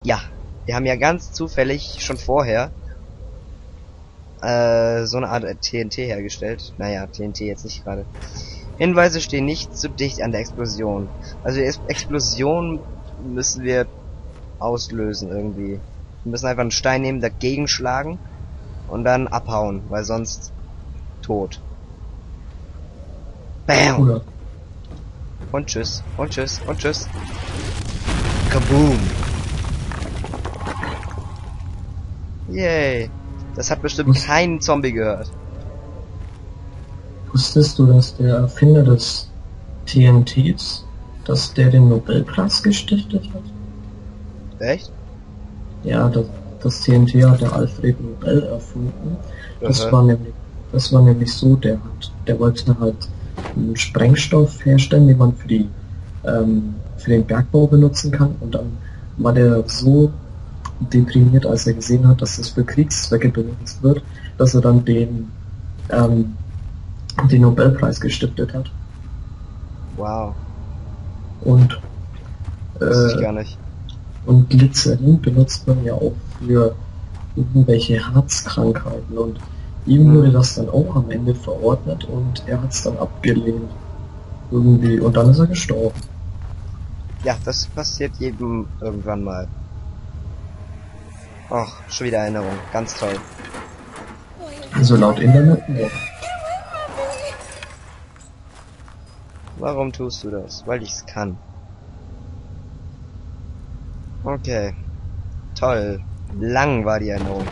Ja, wir haben ja ganz zufällig schon vorher so eine Art TNT hergestellt. Naja, TNT jetzt nicht gerade. Hinweise stehen nicht zu dicht an der Explosion. Also die Explosion müssen wir auslösen irgendwie. Wir müssen einfach einen Stein nehmen, dagegen schlagen und dann abhauen, weil sonst tot. Bam! Oder? Und tschüss, und tschüss, und tschüss. Kaboom! Yay! Das hat bestimmt kein Zombie gehört. Wusstest du, dass der Erfinder des TNTs, dass der den Nobelpreis gestiftet hat? Echt? Ja, das TNT hat der Alfred Nobel erfunden. Das Aha. das war nämlich so, der wollte halt einen Sprengstoff herstellen, den man für den Bergbau benutzen kann, und dann war der so deprimiert, als er gesehen hat, dass das für Kriegszwecke benutzt wird, dass er dann den Nobelpreis gestiftet hat. Wow. Und Wusste ich gar nicht. und Glycerin benutzt man ja auch für irgendwelche Herzkrankheiten, und ihm wurde das dann auch am Ende verordnet und er hat es dann abgelehnt. Irgendwie, und dann ist er gestorben. Ja, das passiert jedem irgendwann mal. Och, schon wieder Erinnerung. Ganz toll. Also laut Internet, ja. Warum tust du das? Weil ich's kann. Okay. Toll. Lang war die Erinnerung.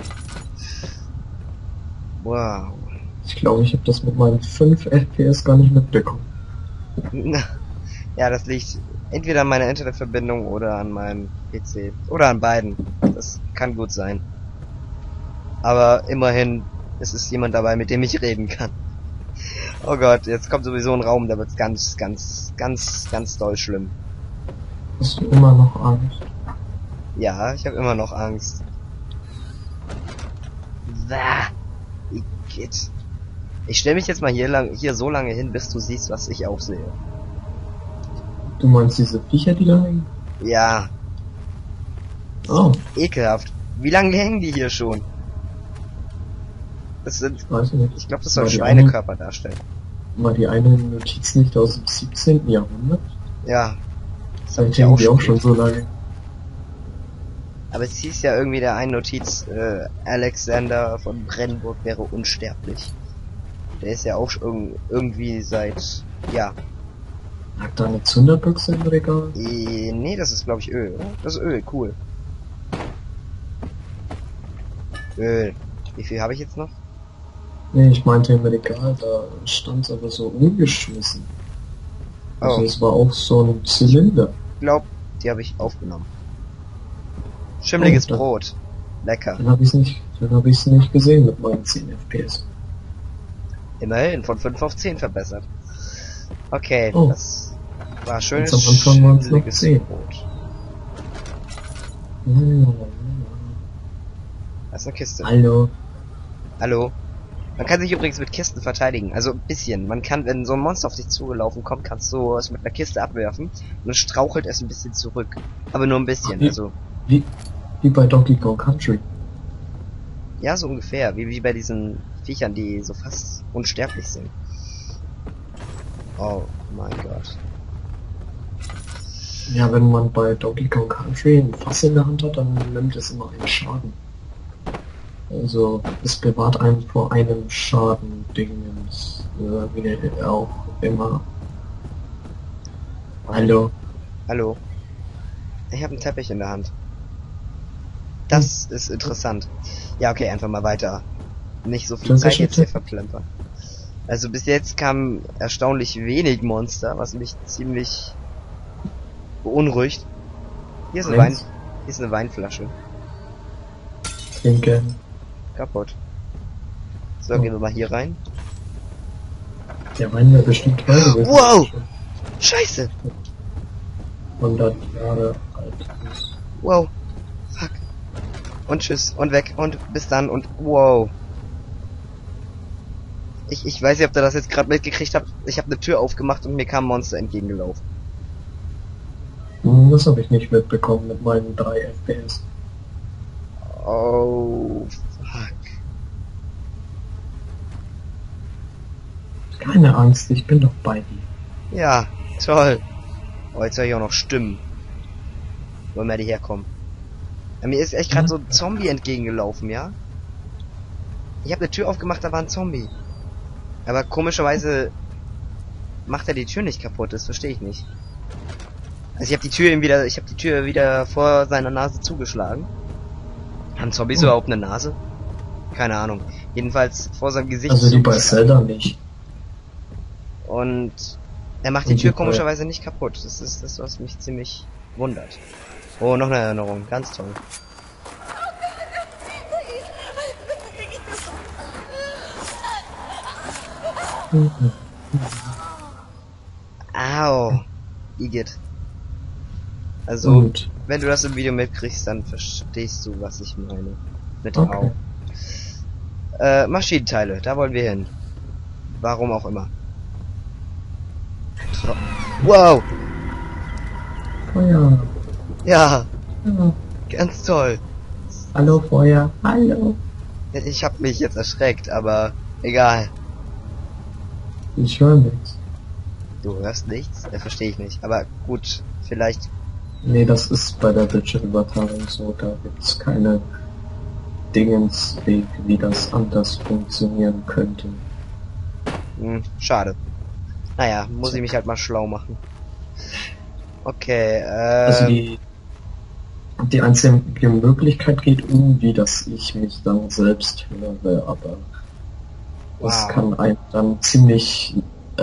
Wow. Ich glaube, ich habe das mit meinen 5 FPS gar nicht mitbekommen. Ja, das liegt entweder an meiner Internetverbindung oder an meinem PC. Oder an beiden. Das kann gut sein. Aber immerhin, es ist jemand dabei, mit dem ich reden kann. Oh Gott, jetzt kommt sowieso ein Raum, da wird's ganz doll schlimm. Hast du immer noch Angst? Ja, ich habe immer noch Angst. Igitt. Ich stelle mich jetzt mal hier so lange hin, bis du siehst, was ich auch sehe. Du meinst diese Viecher, die da hängen? Ja, Oh, ekelhaft. Wie lange hängen die hier schon? Das sind, weiß ich nicht. ich glaube, das soll War die Schweinekörper darstellen. War die eine Notiz nicht aus dem 17. Jahrhundert? Ja, das hab Vielleicht ich ja hängen auch die auch schon. schon so lange. Aber es hieß ja irgendwie der einen Notiz, Alexander von Brennburg wäre unsterblich. Der ist ja auch irgendwie seit, ja, Lag da eine Zünderbüchse im Regal? nee, das ist glaube ich Öl, oder? Das ist Öl, cool. Öl. Wie viel habe ich jetzt noch? Nee, ich meinte im Regal, da stand aber so ungeschmissen. Also Oh. es war auch so ein Zylinder. Ich glaube, die habe ich aufgenommen. Schimmliges Oh, Brot. Lecker. Dann habe ich's nicht gesehen mit meinen 10 FPS. Immerhin, von 5 auf 10 verbessert. Okay, Oh. das war schönes Ganz am Anfang waren's noch schimmliges 10. Brot. Das ist eine Kiste. Hallo. Hallo? Man kann sich übrigens mit Kisten verteidigen. Also ein bisschen. Man kann, wenn so ein Monster auf dich zugelaufen kommt, kannst du es mit einer Kiste abwerfen und dann strauchelt es ein bisschen zurück. Aber nur ein bisschen. Ach, Also, Wie bei Donkey Kong Country. ja, so ungefähr. Wie bei diesen Viechern, die so fast unsterblich sind. Oh mein Gott. Ja, wenn man bei Donkey Kong Country ein Fass in der Hand hat, dann nimmt es immer einen Schaden. Also es bewahrt einen vor einem Schadendingens, wie auch immer. Hallo. Hallo? Ich habe einen Teppich in der Hand. Das ist interessant. Ja, okay, einfach mal weiter. Nicht so viel Das ist Zeit schon jetzt hier Teppich. verplempern. Also bis jetzt kamen erstaunlich wenig Monster, was mich ziemlich beunruhigt. Hier ist eine Eins. Hier ist eine Weinflasche. Trinken. Kaputt. So, Oh. gehen wir mal hier rein. Der Wein wäre bestimmt teuer gewesen. Wow! Scheiße! 100 Jahre alt ist. Wow! Fuck! Und tschüss und weg und bis dann und wow! Ich weiß nicht, ob ihr das jetzt gerade mitgekriegt habt. Ich habe eine Tür aufgemacht und mir kam ein Monster entgegengelaufen. Hm, das habe ich nicht mitbekommen mit meinen 3 FPS. Oh, fuck. Keine Angst, ich bin doch bei dir. Ja, toll. Oh, jetzt höre ich auch noch Stimmen. Wo immer die herkommen. Mir ist echt gerade so ein Zombie entgegengelaufen, ja? Ich habe eine Tür aufgemacht, da war ein Zombie. Aber komischerweise macht er die Tür nicht kaputt, das verstehe ich nicht. Also ich habe die Tür wieder vor seiner Nase zugeschlagen. Haben Zombies überhaupt eine Nase? Keine Ahnung. Jedenfalls vor seinem Gesicht. Also die bei Zelda nicht. Und er macht die Tür komischerweise nicht kaputt. Das ist das, was mich ziemlich wundert. Oh, noch eine Erinnerung. Ganz toll. Au. Igitt. Also, wenn du das im Video mitkriegst, dann verstehst du, was ich meine. Mit Au. Maschinenteile, da wollen wir hin. Warum auch immer. Wow! Feuer. Ja, Ja. ganz toll. Hallo Feuer. Hallo. Ich hab mich jetzt erschreckt, aber egal. Ich höre nichts. Du hörst nichts? Verstehe ich nicht. Aber gut, vielleicht. Nee, das ist bei der Bildschirmübertragung so. Da gibt's keine Dingensweg, wie das anders funktionieren könnte. Schade. Naja, muss ich mich halt mal schlau machen. Okay, Also die einzige Möglichkeit geht irgendwie, dass ich mich dann selbst höre, aber das kann einen dann ziemlich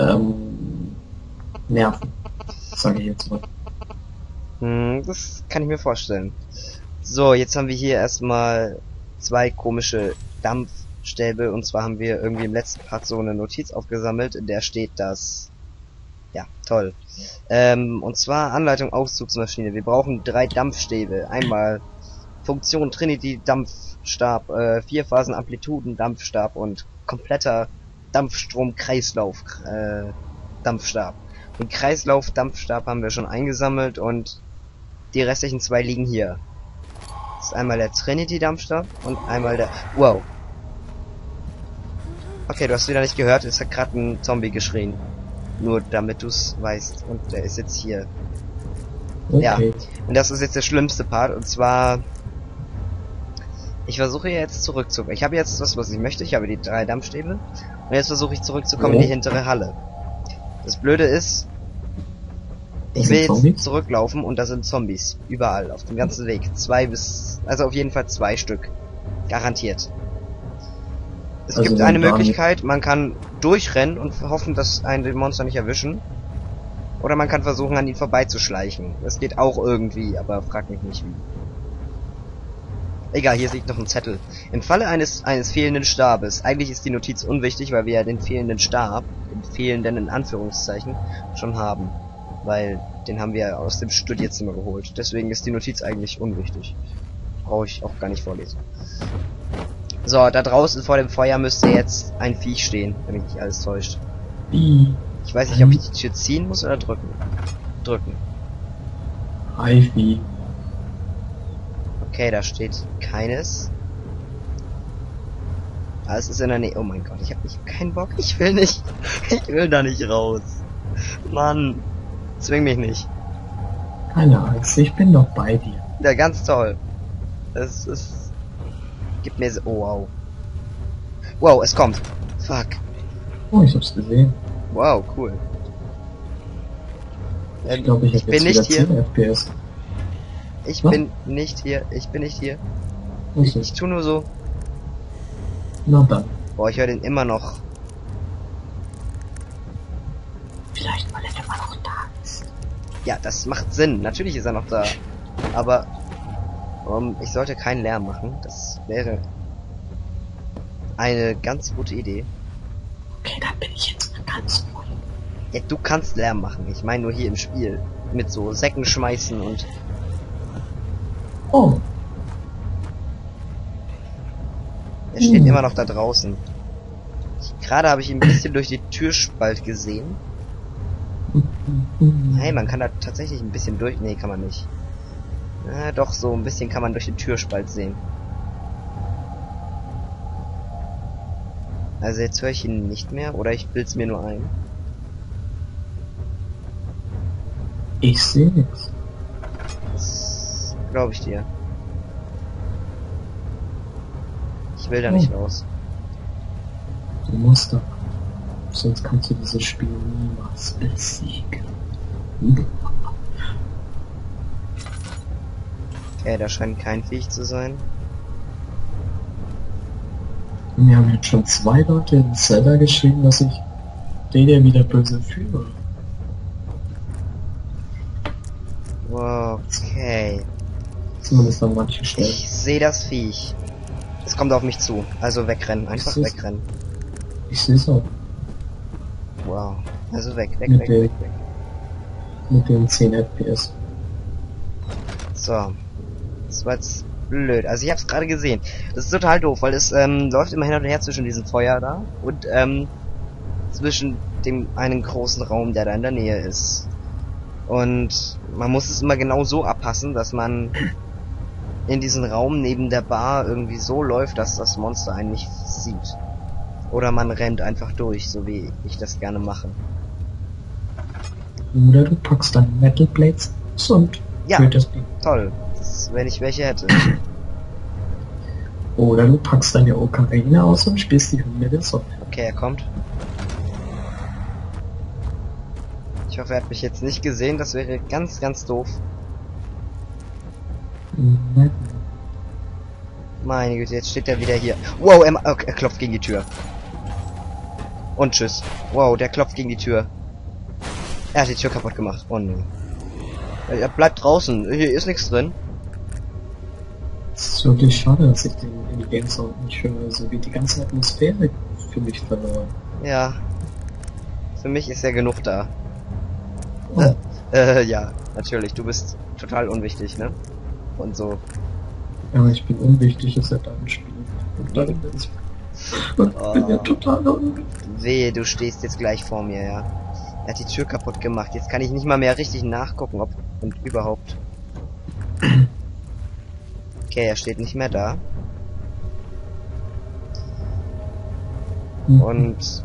nerven, sage ich jetzt mal. Das kann ich mir vorstellen. So, jetzt haben wir hier erstmal 2 komische Dampfstäbe, und zwar haben wir irgendwie im letzten Part so eine Notiz aufgesammelt, in der steht das. Ja, toll. Und zwar Anleitung Auszugsmaschine. Wir brauchen 3 Dampfstäbe. Einmal Funktion Trinity Dampfstab, 4 Phasen Amplituden Dampfstab und kompletter Dampfstrom-Kreislauf Dampfstab. Den Kreislauf Dampfstab haben wir schon eingesammelt und die restlichen 2 liegen hier. Das ist einmal der Trinity Dampfstab und einmal der... Wow. Okay, du hast wieder nicht gehört, es hat gerade ein Zombie geschrien. Nur damit du's weißt. Und der ist jetzt hier. Okay. Ja. Und das ist jetzt der schlimmste Part. Und zwar... Ich versuche jetzt zurückzukommen. Ich habe jetzt das, was ich möchte. Ich habe die 3 Dampfstäbe. Und jetzt versuche ich zurückzukommen in die hintere Halle. Das Blöde ist... Ich will jetzt zurücklaufen und da sind Zombies. Überall. Auf dem ganzen Weg. 2 bis... Also auf jeden Fall 2 Stück. Garantiert. Es gibt eine Möglichkeit, man kann durchrennen und hoffen, dass einen die Monster nicht erwischen. Oder man kann versuchen, an ihnen vorbeizuschleichen. Das geht auch irgendwie, aber frag mich nicht wie. Egal, hier liegt noch ein Zettel. Im Falle eines fehlenden Stabes. Eigentlich ist die Notiz unwichtig, weil wir ja den fehlenden Stab, den fehlenden in Anführungszeichen, schon haben. Weil den haben wir aus dem Studierzimmer geholt. Deswegen ist die Notiz eigentlich unwichtig. Brauche ich auch gar nicht vorlesen. So, da draußen vor dem Feuer müsste jetzt ein Viech stehen, wenn mich nicht alles täuscht. Ich weiß nicht, ob ich die Tür ziehen muss oder drücken. Drücken. Ivy. Okay, da steht keines. Ah, es ist in der Nähe. Oh mein Gott, ich hab keinen Bock. Ich will nicht. Ich will da nicht raus. Mann. Zwing mich nicht. Keine Angst, ich bin doch bei dir. Ja, ganz toll. Es ist... Gib mir so... Oh, wow. Wow, es kommt. Fuck. Oh, ich hab's gesehen. Wow, cool. Ich glaube, ich bin nicht hier. 10 FPS. Ich bin nicht hier. Ich bin nicht hier. Ich tu nur so. Na dann. Boah, ich höre den immer noch. Vielleicht, weil er immer noch da ist. Ja, das macht Sinn. Natürlich ist er noch da. Aber ich sollte keinen Lärm machen. Das wäre eine ganz gute Idee. Okay, dann bin ich jetzt ganz ruhig. Ja, du kannst Lärm machen. Ich meine nur hier im Spiel. Mit so Säcken schmeißen und... Oh. Er steht immer noch da draußen. Gerade habe ich ihn ein bisschen durch die Türspalt gesehen. Hey, man kann da tatsächlich ein bisschen durch... Nee, kann man nicht. Doch, so ein bisschen kann man durch den Türspalt sehen. Also jetzt höre ich ihn nicht mehr, oder ich bild's mir nur ein. Ich sehe nichts. Das glaube ich dir. Ich will da nicht raus. Du musst da. Sonst kannst du dieses Spiel niemals besiegen. Okay, da scheint kein Viech zu sein. Mir haben jetzt schon 2 Leute in Zelda geschrieben, dass ich den wieder böse fühle. Okay. Zumindest an manchen Stellen. Ich sehe das Viech. Es kommt auf mich zu. Also wegrennen. Einfach wegrennen. Ich sehe es auch. Wow. Also weg. Mit den 10 FPS. So. Das war jetzt blöd. Also ich habe es gerade gesehen. Das ist total doof, weil es läuft immer hin und her zwischen diesem Feuer da und zwischen dem einen großen Raum, der da in der Nähe ist. Und man muss es immer genau so abpassen, dass man in diesen Raum neben der Bar irgendwie so läuft, dass das Monster einen nicht sieht. Oder man rennt einfach durch, so wie ich das gerne mache. Oder du packst dann Metal Blades und tötest die. Toll. Das, wenn ich welche hätte. Oder du packst deine Ocarina aus und spielst die Hymne der Sonne. Okay, er kommt. Ich hoffe, er hat mich jetzt nicht gesehen. Das wäre ganz, ganz doof. Nein. Meine Güte, jetzt steht er wieder hier. Wow, er klopft gegen die Tür. Und tschüss. Wow, der klopft gegen die Tür. Er hat die Tür kaputt gemacht. Oh ne. Er bleibt draußen. Hier ist nichts drin. Es ist wirklich schade, dass ich den In-Game-Sound nicht höre, so wie die ganze Atmosphäre für mich verloren. Ja. Für mich ist ja genug da. Oh. Ja, natürlich. Du bist total unwichtig, ne? Und so. Ja, ich bin unwichtig, ist ja dein Spiel. Und dann bin ich bin ja total unwichtig. Wehe, du stehst jetzt gleich vor mir, ja. Er hat die Tür kaputt gemacht. Jetzt kann ich nicht mal mehr richtig nachgucken, ob und überhaupt. Okay, er steht nicht mehr da. Und...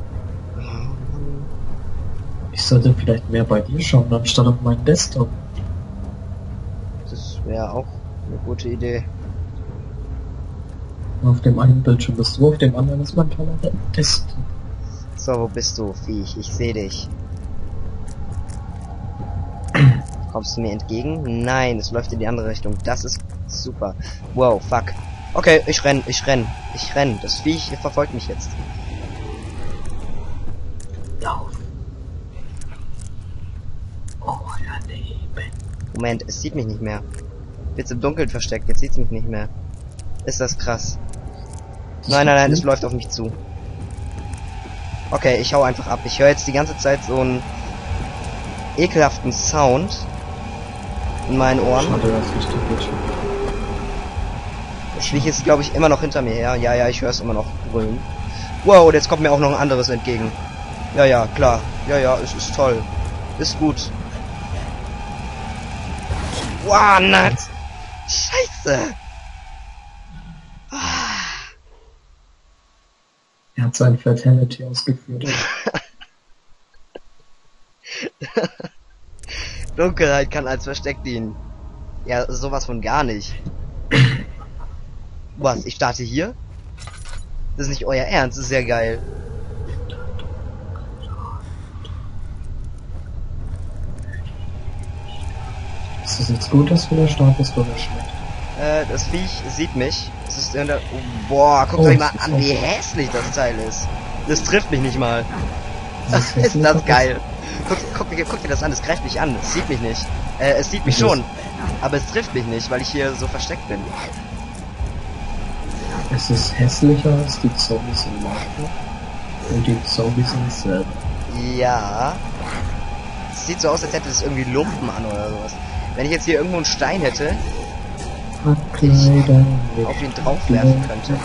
Ich sollte vielleicht mehr bei dir schauen, anstatt auf meinen Desktop. Das wäre auch eine gute Idee. Auf dem einen Bildschirm bist du, auf dem anderen ist mein kleiner Desktop. So, wo bist du, Viech? Ich sehe dich. Kommst du mir entgegen? Nein, es läuft in die andere Richtung. Das ist super. Wow, fuck. Okay, ich renn. Das Viech verfolgt mich jetzt. Lauf. Euer Leben. Moment, es sieht mich nicht mehr. Ich bin jetzt im Dunkeln versteckt, jetzt sieht es mich nicht mehr. Ist das krass. Nein, es läuft auf mich zu. Okay, ich hau einfach ab. Ich höre jetzt die ganze Zeit so einen ekelhaften Sound in meinen Ohren. Schade, dass ich die Bildschirm. Das Viech ist, glaube ich, immer noch hinter mir her. Ja, ich höre es immer noch brüllen. Wow, und jetzt kommt mir auch noch ein anderes entgegen. Ja, klar. Ja, es ist toll. Ist gut. Wow, nein. Scheiße. Er hat sein Fatality ausgeführt. Dunkelheit kann als Versteck dienen. Ja, sowas von gar nicht. Was? Ich starte hier? Das ist nicht euer Ernst, das ist ja geil. Ist es jetzt gut, dass du da startest oder schlecht? Das Viech sieht mich. Es ist in der... Oh, boah, guckt euch mal an, wie hässlich das Teil ist. Das trifft mich nicht mal. Ist das geil. Guck dir das an, es greift mich an. Es sieht mich nicht. Es sieht mich schon. Aber es trifft mich nicht, weil ich hier so versteckt bin. Es ist hässlicher als die Zombies im Markt und die Zombies in selber. Ja. Es sieht so aus, als hätte es irgendwie Lumpen an oder sowas. Wenn ich jetzt hier irgendwo einen Stein hätte, ich auf ihn drauf werfen könnte.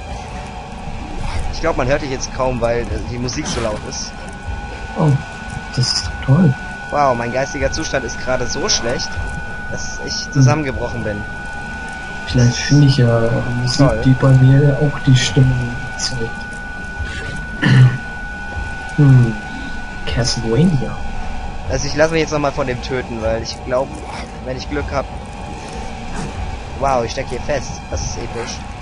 Ich glaube, man hört dich jetzt kaum, weil die Musik so laut ist. Oh, Das ist doch toll. Wow, mein geistiger Zustand ist gerade so schlecht, dass ich zusammengebrochen bin. Vielleicht finde ich ja Musik, Toll. die bei mir auch die Stimmung erzeugt. Castlevania. Also ich lasse mich jetzt nochmal von dem töten, weil ich glaube, wenn ich Glück habe... Wow, ich stecke hier fest. Das ist episch.